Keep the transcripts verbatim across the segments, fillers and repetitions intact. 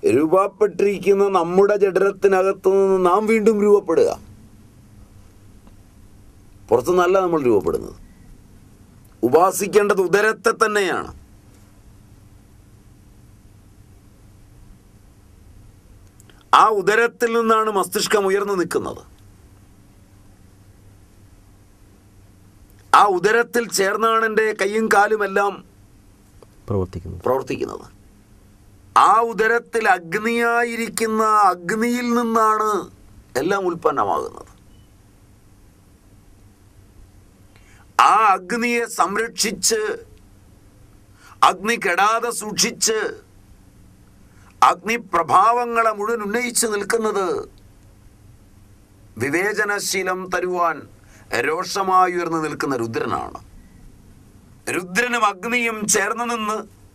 രൂപപ്പെട്ടിരിക്കുന്ന നമ്മുടെ ജഡരത്തിനകത്തു നിന്ന് നാം വീണ്ടും രൂപപ്പെടുക. പുറത്തുനിന്നല്ല നമ്മൾ രൂപപ്പെടുന്നത്. ഉപാസിക്കേണ്ടത് ഉദരത്തെ തന്നെയാണ്. ആ ഉദരത്തിൽ നിന്നാണ് മസ്തിഷ്കം ഉയർന്നു നിൽക്കുന്നത്. ആ ഉദരത്തിൽ ചേർന്നാണ് എൻ്റെ കൈയും കാലുമെല്ലാം പ്രവർത്തിക്കുന്നത് പ്രവർത്തിക്കുന്നത് ആ ഉദരത്തിൽ അഗ്നിയായിരിക്കുന്ന അഗ്നിയിൽ നിന്നാണ് എല്ലാം ഉൽപ്പന്നമാകുന്നത്. ആ അഗ്നിയെ സംരക്ഷിച്ച്, അഗ്നി കെടാതെ സൂക്ഷിച്ച്, അഗ്നിപ്രഭാവങ്ങളെ മുഴുവൻ ഉന്നയിച്ച് നിൽക്കുന്നത് വിവേചനശീലം തരുവാൻ രോഷമായി ഉയർന്നു നിൽക്കുന്ന രുദ്രനാണ്. രുദ്രനും അഗ്നിയും ചേർന്ന് നിന്ന്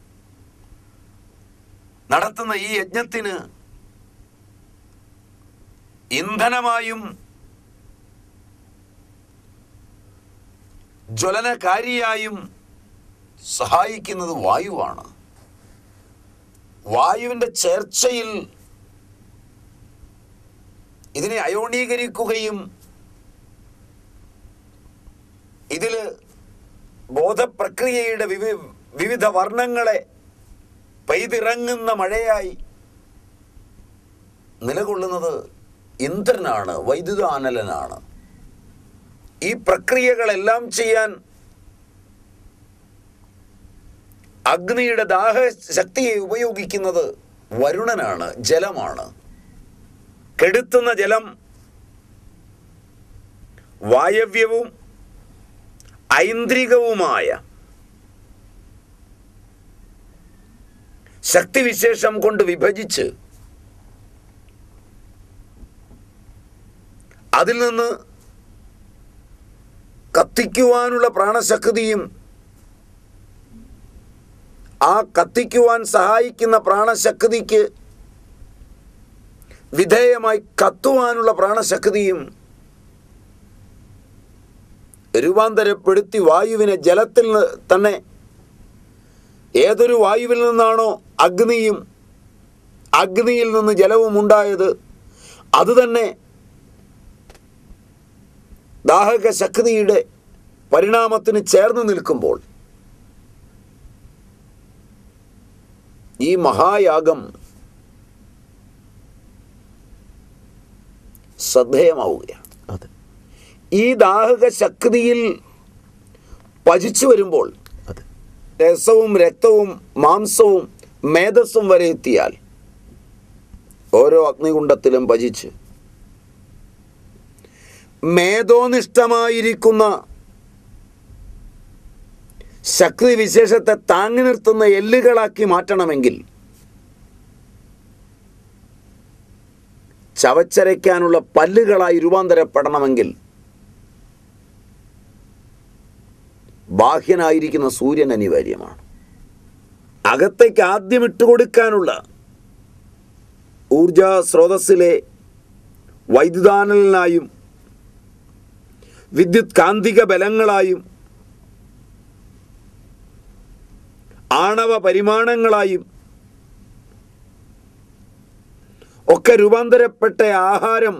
നടത്തുന്ന ഈ യജ്ഞത്തിന് ഇന്ധനമായും ജ്വലനകാരിയായും സഹായിക്കുന്നത് വായുവാണ്. വായുവിൻ്റെ ചേർച്ചയിൽ ഇതിനെ അയോണീകരിക്കുകയും ഇതിൽ ബോധപ്രക്രിയയുടെ വിവി വിവിധ വർണ്ണങ്ങളെ പെയ്തിറങ്ങുന്ന മഴയായി നിലകൊള്ളുന്നത് ഇന്ദ്രനാണ്, വൈദ്യുതാനലനാണ്. ഈ പ്രക്രിയകളെല്ലാം ചെയ്യാൻ അഗ്നിയുടെ ദാഹശക്തിയെ ഉപയോഗിക്കുന്നത് വരുണനാണ്, ജലമാണ്. കെടുത്തുന്ന ജലം വായവ്യവും ഐന്ദ്രികവുമായ ശക്തിവിശേഷം കൊണ്ട് വിഭജിച്ച് അതിൽ നിന്ന് കത്തിക്കുവാനുള്ള പ്രാണശക്തിയും ആ കത്തിക്കുവാൻ സഹായിക്കുന്ന പ്രാണശക്തിക്ക് വിധേയമായി കത്തുവാനുള്ള പ്രാണശക്തിയും രൂപാന്തരപ്പെടുത്തി വായുവിനെ ജലത്തിൽ തന്നെ, ഏതൊരു വായുവിൽ നിന്നാണോ അഗ്നിയും അഗ്നിയിൽ നിന്ന് ജലവും ഉണ്ടായത്, അതുതന്നെ ദാഹക ശക്തിയുടെ പരിണാമത്തിന് ചേർന്ന് നിൽക്കുമ്പോൾ ഈ മഹായാഗം ശ്രദ്ധേയമാവുകയാണ്. ഈ ദാഹക ശക്തിയിൽ പചിച്ചു വരുമ്പോൾ രസവും രക്തവും മാംസവും മേധസ്സും വരെ എത്തിയാൽ ഓരോ അഗ്നികുണ്ഡത്തിലും പചിച്ച് മേധോനിഷ്ഠമായിരിക്കുന്ന ശക്തി വിശേഷത്തെ താങ്ങി നിർത്തുന്ന എല്ലുകളാക്കി മാറ്റണമെങ്കിൽ, ചവച്ചരയ്ക്കാനുള്ള പല്ലുകളായി രൂപാന്തരപ്പെടണമെങ്കിൽ ബാഹ്യനായിരിക്കുന്ന സൂര്യൻ അനിവാര്യമാണ്. അകത്തേക്ക് ആദ്യം ഇട്ടുകൊടുക്കാനുള്ള ഊർജ സ്രോതസ്സിലെ വൈദ്യുതാനലനായും വിദ്യുത് കാന്തിക ബലങ്ങളായും ആണവ പരിമാണങ്ങളായും ഒക്കെ രൂപാന്തരപ്പെട്ട ആഹാരം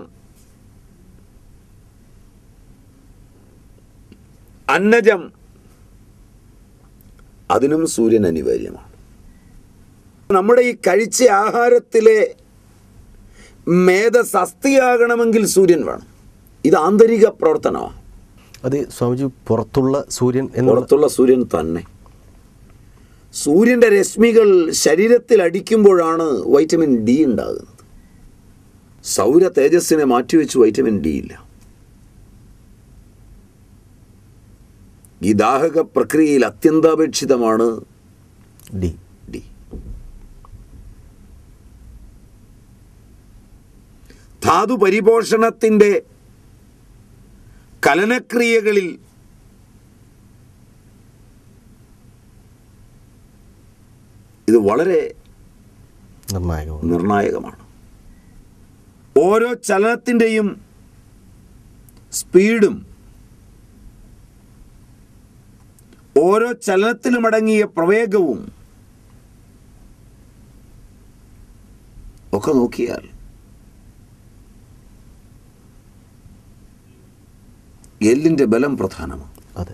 അന്നജം, അതിനും സൂര്യൻ അനിവാര്യമാണ്. നമ്മുടെ ഈ കഴിച്ച ആഹാരത്തിലെ മേധസസ്തിയാകണമെങ്കിൽ സൂര്യൻ വേണം. ഇത് ആന്തരിക പ്രവർത്തനമാണ്. അത് സ്വാമിജി പുറത്തുള്ള സൂര്യൻ പുറത്തുള്ള സൂര്യൻ തന്നെ. സൂര്യൻ്റെ രശ്മികൾ ശരീരത്തിൽ അടിക്കുമ്പോഴാണ് വൈറ്റമിൻ ഡി ഉണ്ടാകുന്നത്. സൗര തേജസ്സിനെ മാറ്റിവെച്ച് വൈറ്റമിൻ ഡി ഇല്ല. ഈ ദാഹക പ്രക്രിയയിൽ അത്യന്താപേക്ഷിതമാണ് ഡി ഡി ധാതു പരിപോഷണത്തിൻ്റെ കലനക്രിയകളിൽ ഇത് വളരെ നിർണായകമാണ്. ഓരോ ചലനത്തിൻ്റെയും സ്പീഡും ഓരോ ചലനത്തിലുമടങ്ങിയ പ്രവേഗവും ഒക്കെ നോക്കിയാൽ എല്ലിൻ്റെ ബലം പ്രധാനമാണ്. അതെ.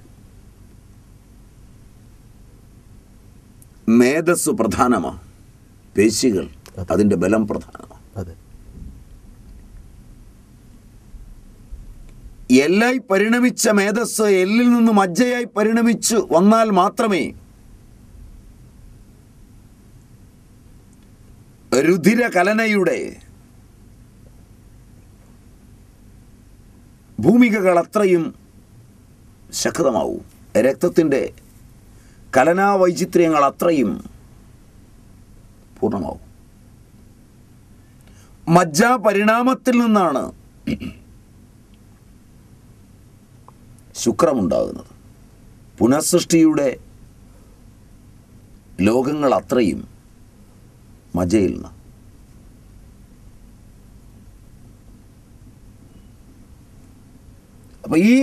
മേധസ് പ്രധാനമാണ്. പേശികൾ, അതിൻ്റെ ബലം പ്രധാനമാണ്. അതെ. എല്ലായി പരിണമിച്ച മേധസ് എല്ലിൽ നിന്ന് മജ്ജയായി പരിണമിച്ചു വന്നാൽ മാത്രമേ രുധിരകലനയുടെ ഭൂമികകൾ അത്രയും ശക്തമാവും. രക്തത്തിൻ്റെ കലനാവൈചിത്ര്യങ്ങൾ അത്രയും പൂർണ്ണമാവും. മജ്ജാ പരിണാമത്തിൽ നിന്നാണ് ശുക്രമുണ്ടാകുന്നത്. പുനഃസൃഷ്ടിയുടെ ലോകങ്ങൾ അത്രയും മജ്ജയിൽ നിന്ന്. അപ്പം ഈ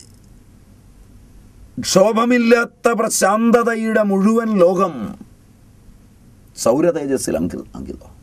ക്ഷോഭമില്ലാത്ത പ്രശാന്തതയുടെ മുഴുവൻ ലോകം സൗരതേജസ്സിൽ അങ്കി അങ്കിതം